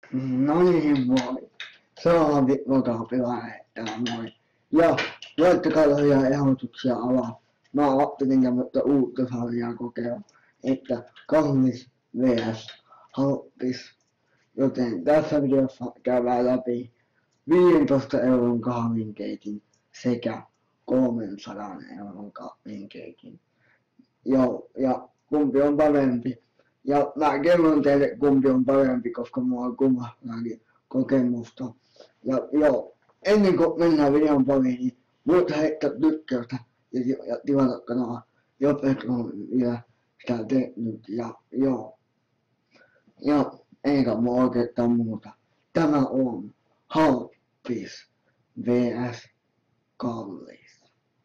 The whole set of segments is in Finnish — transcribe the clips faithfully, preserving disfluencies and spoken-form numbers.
No niin, moi. Se on Vokapila, että moi. Ja laittakaa tosiaan ehdotuksia alas. Mä ajattelin tämmöistä uutta sarjaa kokeilla, että kahvis vs halppis. Joten tässä videossa käydään läpi viidentoista euron kahvinkeitin sekä kolmensadan euron kahvinkeitin. Joo, ja kumpi on parempi? Ja mä kerron teille kumpi on parempi, koska mulla on kummastakin kokemusta. Ja joo, ennen kuin mennään videon pariin, niin voit heittää tykkäystä ja, ja tilata kanavaa, jos et ole vielä sitä tehnyt. Ja joo, ja eikä mulla oikeastaan muuta. Tämä on halppis vs kallis.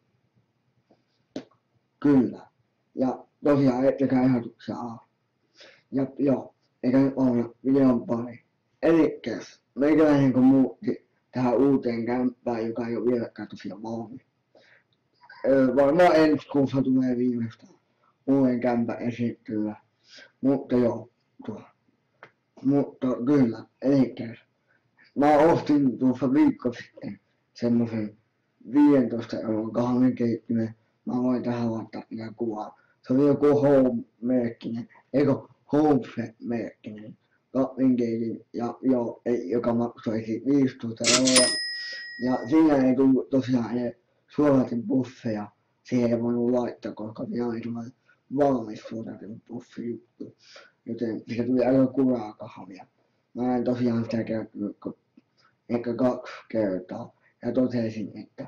Kyllä. Ja tosiaan ettekä ehdotuksia alas. Ja joo, eikä nyt olla videon pari. Elikkäs, meikäläinen kun muutti tähän uuteen kämppään, joka ei ole vieläkään tosiaan valmis. Öö, varmaan ensi kuussa tulee viimeistään uuden kämpän esittelyä. Mutta joo, tuo. Mutta kyllä, elikkäs. Mä ostin tuossa viikko sitten semmosen viidentoista euron kahvinkeittimen. Mä voin tähän laittaa niitä kuvaa. Se oli joku Home-merkkinen, eikö Home-merkkinen kahvinkeitin, ja joo, ei, joka maksoi viisitoista euroa. Ja siinä ei tullut tosiaan edes suodatinpuffeja. Siihen ei voinut laittaa, koska siinä ei tule valmis suodatinpuffijuttu. Joten siitä tuli aika kuraa kahvia. Mä en tosiaan sitä käyttänyt ehkä kaksi kertaa. Ja totesin, että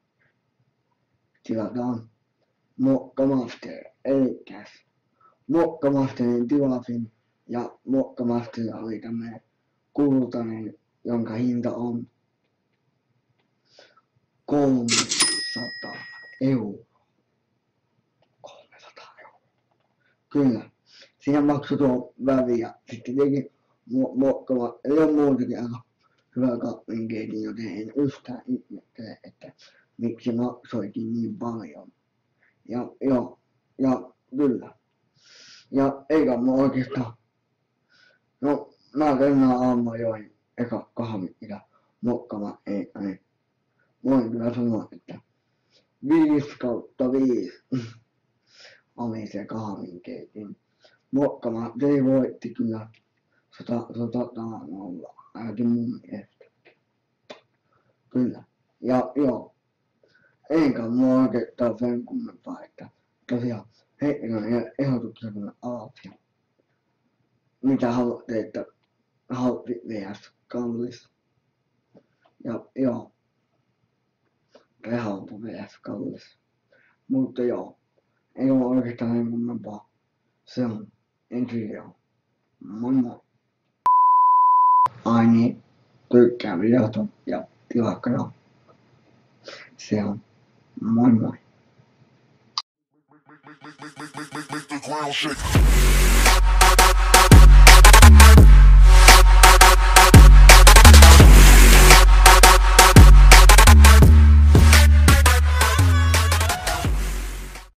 tilataan Mokkamaster, elikkäs Mokkamasterin tilasin, ja Mokkamasterilla oli tämmönen kultainen, jonka hinta on kolmesataa euroa. kolmesataa euroa. Kyllä. Siinä maksoi tuo vävi ja sitten tietenkin Mokkama, ei ole muutakin aika hyvä kahvinkeitin, joten en yhtään ihmettele, että miksi maksoikin niin paljon. Ja joo, ja kyllä. Ja eikä mä oikeastaan, no mä tänään aamulla join eka kahvit, mitä Mokkama ei, niin voin kyllä sanoa, että viisi kautta viisi oli se kahvinkeitin. Mokkama, se voitti kyllä sata, sata nolla, ainakin mun mielestä. Kyllä. Ja joo, eikä mulla oikeastaan sen kummempaa, että tosiaan heittäkää ehdotuksia tuonne alas ja mitä haluatte, että halppi vs kallis. Ja joo, tai halppi vs kallis. Mutta joo, ei ole oikeastaan sen kummempaa. Se on ensi video. Moi moi. Ai niin, tykkää videota ja tilaa kanava. Se on moi moi. Make the ground shake.